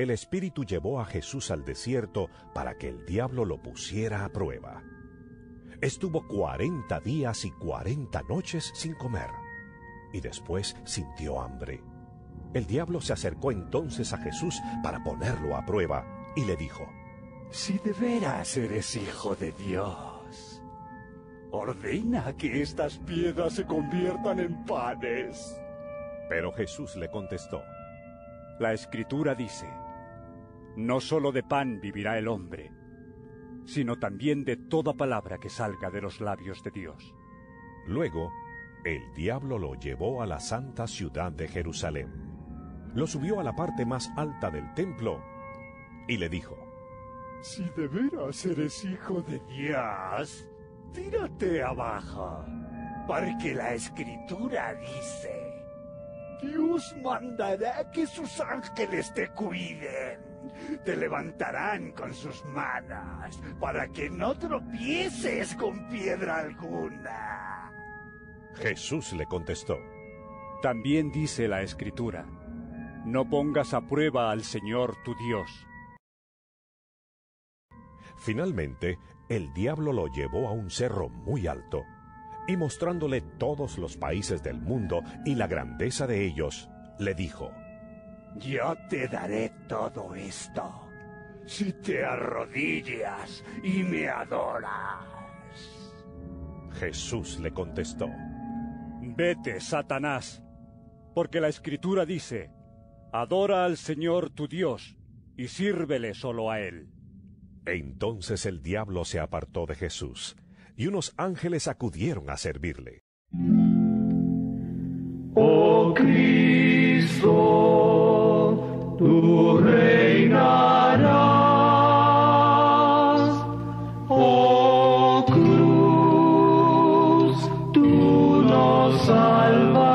el Espíritu llevó a Jesús al desierto para que el diablo lo pusiera a prueba. Estuvo 40 días y 40 noches sin comer, y después sintió hambre. El diablo se acercó entonces a Jesús para ponerlo a prueba, y le dijo: Si de veras eres hijo de Dios, ordena que estas piedras se conviertan en panes. Pero Jesús le contestó: La Escritura dice: No solo de pan vivirá el hombre, sino también de toda palabra que salga de los labios de Dios. Luego, el diablo lo llevó a la santa ciudad de Jerusalén. Lo subió a la parte más alta del templo y le dijo: Si de veras eres hijo de Dios, tírate abajo, porque la Escritura dice: Dios mandará que sus ángeles te cuiden, te levantarán con sus manos, para que no tropieces con piedra alguna. Jesús le contestó: También dice la Escritura: No pongas a prueba al Señor tu Dios. Finalmente, el diablo lo llevó a un cerro muy alto, y mostrándole todos los países del mundo y la grandeza de ellos, le dijo: Yo te daré todo esto, si te arrodillas y me adoras. Jesús le contestó: Vete, Satanás, porque la Escritura dice: Adora al Señor tu Dios, y sírvele solo a Él. Entonces el diablo se apartó de Jesús, y unos ángeles acudieron a servirle. Oh Cristo, tú reinarás. Oh cruz, tú nos salvarás.